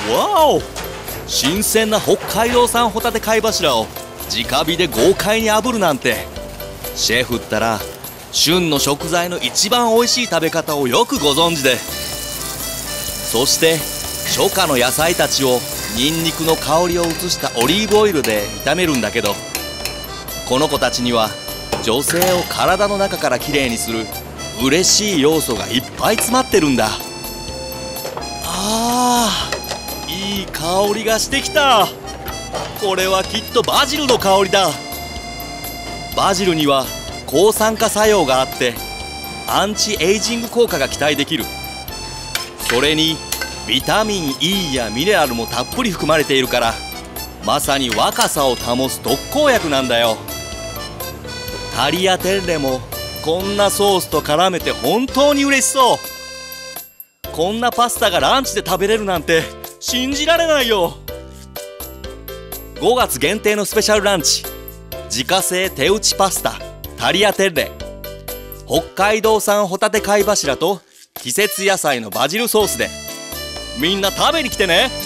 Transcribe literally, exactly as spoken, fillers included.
わお、新鮮な北海道産ホタテ貝柱を直火で豪快に炙るなんて、シェフったら旬の食材の一番おいしい食べ方をよくご存知で、そして初夏の野菜たちをニンニクの香りを移したオリーブオイルで炒めるんだけど、この子たちには女性を体の中からきれいにする嬉しい要素がいっぱい詰まってるんだ。あー、いい香りがしてきた。これはきっとバジルの香りだ。バジルには抗酸化作用があってアンチエイジング効果が期待できる。それにビタミン E やミネラルもたっぷり含まれているから、まさに若さを保つ特効薬なんだよ。タリアテッレもこんなソースと絡めて本当に嬉しそう。こんなパスタがランチで食べれるなんて信じられないよ。ごがつ限定のスペシャルランチ、自家製手打ちパスタタリアテッレ、北海道産ホタテ貝柱と季節野菜のバジルソースで、みんな食べに来てね。